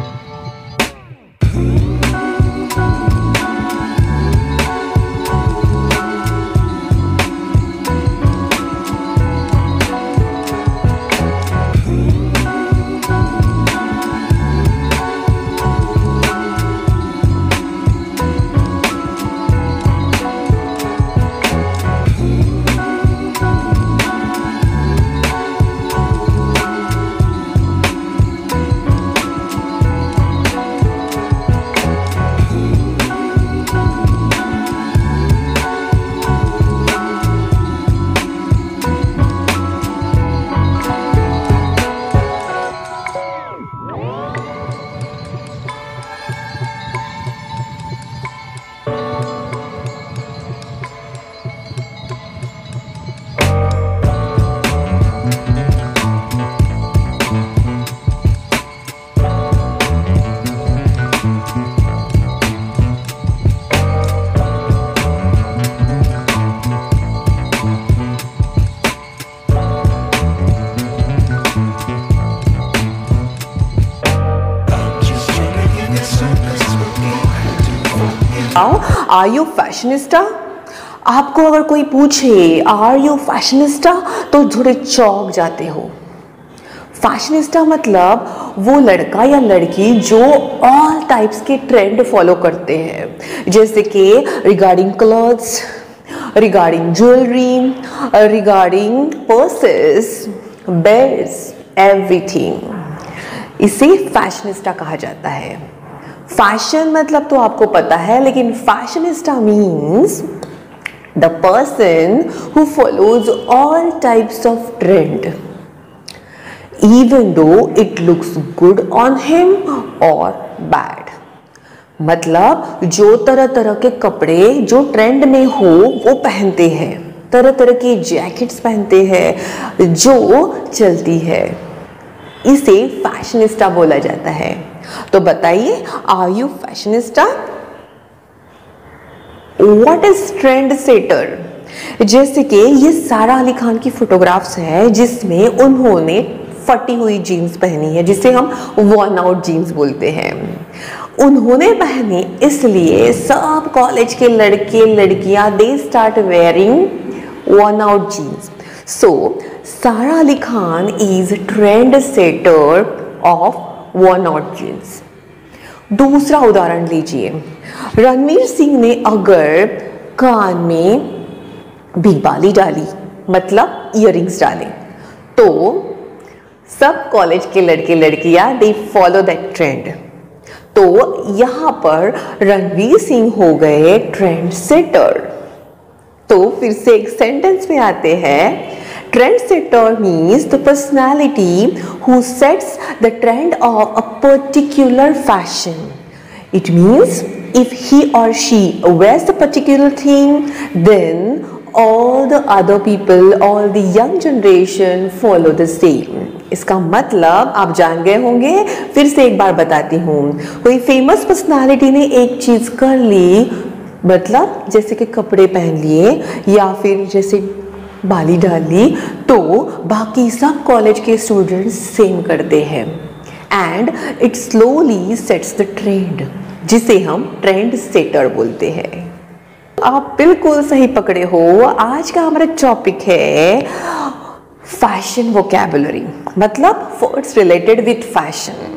Are you fashionista? आपको अगर कोई पूछे आर यू फैशनिस्टा तो थोड़े चौंक जाते हो। फैशनिस्टा मतलब वो लड़का या लड़की जो ऑल टाइप्स के ट्रेंड फॉलो करते हैं, जैसे कि regarding clothes, regarding jewellery, regarding purses, belts, everything. इसे फैशनिस्टा कहा जाता है। फैशन मतलब तो आपको पता है, लेकिन fashionista means the person who follows all types of trend even though it looks good on him or bad। मतलब जो तरह तरह के कपड़े जो ट्रेंड में हो वो पहनते हैं, तरह तरह की जैकेट्स पहनते हैं जो चलती है, इसे फैशनिस्टा बोला जाता है। तो बताइए, are you fashionista? What is trend setter? जैसे कि ये सारा अली खान की फोटोग्राफ्स है जिसमें उन्होंने फटी हुई जीन्स पहनी है, जिसे हम वर्न आउट जीन्स बोलते हैं। उन्होंने पहनी इसलिए सब कॉलेज के लड़के लड़कियां they start wearing worn out jeans. So Sara Ali Khan is trend setter of worn out jeans. दूसरा उदाहरण लीजिए, रणवीर सिंह ने अगर कान में बिग बाली डाली, मतलब इयररिंग्स डाले, तो सब कॉलेज के लड़के लड़कियां दे फॉलो दैट ट्रेंड। तो यहां पर रणवीर सिंह हो गए ट्रेंड सेटर। तो फिर से एक सेंटेंस में आते हैं, trend setter means the personality who sets the trend of a particular fashion. It means if he or she wears the particular thing, then all the other people, all the young generation follow the same। इसका मतलब आप जान गए होंगे, फिर से एक बार बताती हूँ। कोई फेमस पर्सनालिटी ने एक चीज कर ली, मतलब जैसे कि कपड़े पहन लिए या फिर जैसे बाली डाली, तो बाकी सब कॉलेज के स्टूडेंट्स सेम करते हैं and it slowly sets the trend, जिसे हम ट्रेंड सेटर बोलते हैं। आप बिल्कुल सही पकड़े हो। आज का हमारा टॉपिक है फैशन वोकैबुलरी, मतलब words related with fashion.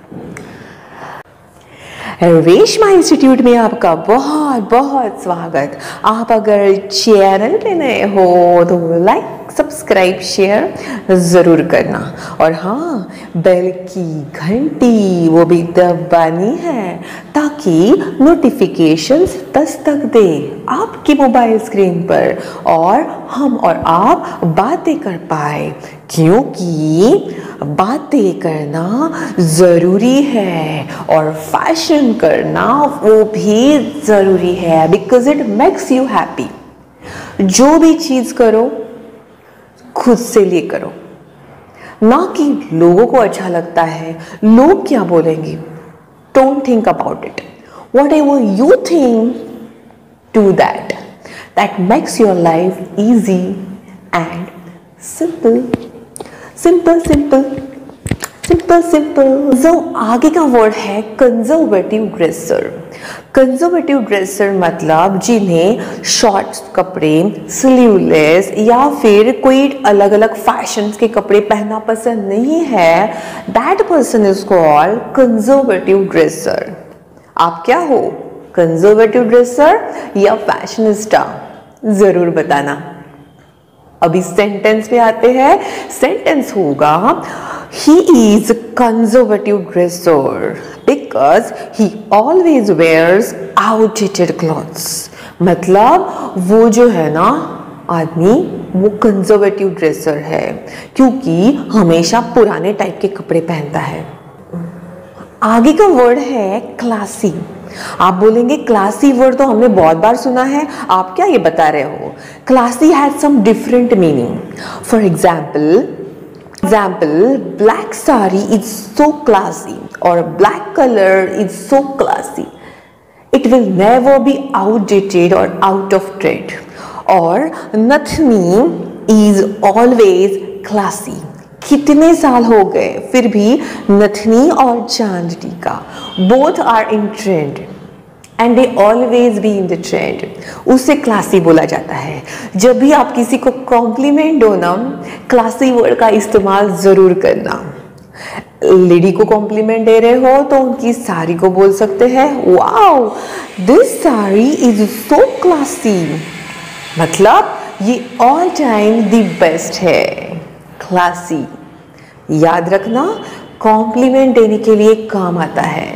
Reshma institute में आपका बहुत बहुत स्वागत। आप अगर चैनल पे नए हो तो लाइक, सब्सक्राइब, शेयर ज़रूर करना, और हाँ, बेल की घंटी वो भी दबानी है ताकि नोटिफिकेशंस दस्तक दे आपकी मोबाइल स्क्रीन पर और हम और आप बातें कर पाए, क्योंकि बातें करना ज़रूरी है और फैशन करना वो भी ज़रूरी है, because it makes you happy. जो भी चीज़ करो खुद से लिए करो, ना कि लोगों को अच्छा लगता है, लोग क्या बोलेंगे। Don't think about it, whatever you think do that, that makes your life easy and simple. Simple simple simple. Simple simple. जो आगे का वर्ड है कंजर्वेटिव ड्रेसर। कंजर्वेटिव ड्रेसर मतलब जिन्हें शॉर्ट्स कपड़े, स्लीवलेस या फिर कोई अलग अलग फैशन के कपड़े पहनना पसंद नहीं है, that person is called conservative dresser. आप क्या हो, कंजर्वेटिव ड्रेसर या फैशनिस्टा? जरूर बताना। अभी सेंटेंस पे आते हैं। सेंटेंस होगा he is conservative dresser because he always wears outdated clothes। मतलब वो जो है ना आदमी, वो कंजर्वेटिव ड्रेसर है क्योंकि हमेशा पुराने टाइप के कपड़े पहनता है। आगे का वर्ड है क्लासी। आप बोलेंगे क्लासी वर्ड तो हमने बहुत बार सुना है, आप क्या ये बता रहे हो? Classy has some different meaning. For example, black sari is so classy or black color is so classy. It will never be outdated or out of trend. Or Nathni is always classy. कितने साल हो गए फिर भी नथनी और चांदनी का both are in trend and they always be in the trend। उसे classy बोला जाता है। जब भी आप किसी को कॉम्प्लीमेंट दो ना, क्लासी वर्ड का इस्तेमाल जरूर करना। लेडी को कॉम्प्लीमेंट दे रहे हो तो उनकी साड़ी को बोल सकते हैं wow this sari is so classy, मतलब ये ऑल टाइम द बेस्ट है। क्लासी याद रखना, कॉम्प्लीमेंट देने के लिए काम आता है।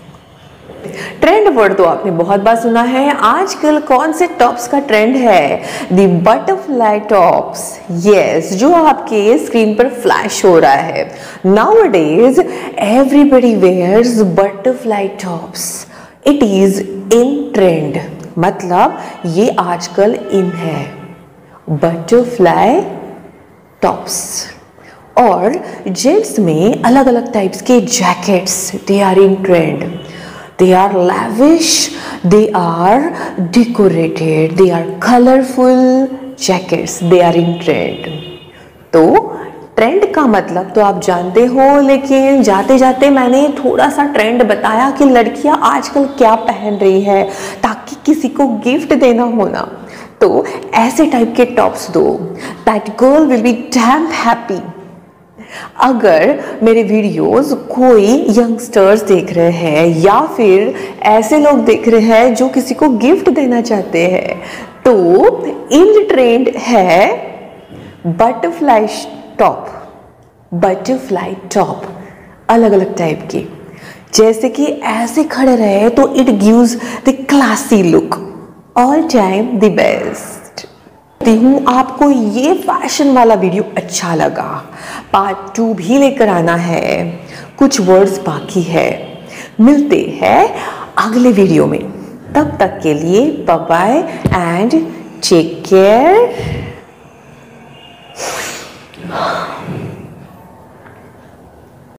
ट्रेंड वर्ड तो आपने बहुत बार सुना है। आजकल कौन से टॉप्स का ट्रेंड है? The butterfly tops. यस, जो आपके स्क्रीन पर फ्लैश हो रहा है। Nowadays everybody wears butterfly tops, it is in trend, मतलब ये आजकल इन है बटरफ्लाई टॉप्स। और जेंट्स में अलग अलग टाइप्स के jackets, they are in trend. They are lavish, they are decorated, they are colorful jackets, they are in trend। तो ट्रेंड का मतलब तो आप जानते हो, लेकिन जाते जाते मैंने थोड़ा सा ट्रेंड बताया कि लड़कियां आजकल क्या पहन रही है ताकि किसी को गिफ्ट देना हो ना, तो ऐसे टाइप के टॉप्स दो। That girl will be damn happy। अगर मेरे वीडियोस कोई यंगस्टर्स देख रहे हैं या फिर ऐसे लोग देख रहे हैं जो किसी को गिफ्ट देना चाहते हैं, तो इन ट्रेंड है बटरफ्लाई टॉप। बटरफ्लाई टॉप अलग अलग टाइप के, जैसे कि ऐसे खड़े रहे तो it gives the classy look, all time the best. हूँ आपको ये फैशन वाला वीडियो अच्छा लगा, पार्ट 2 भी लेकर आना है, कुछ वर्ड्स बाकी है। मिलते हैं अगले वीडियो में, तब तक के लिए bye bye and take care.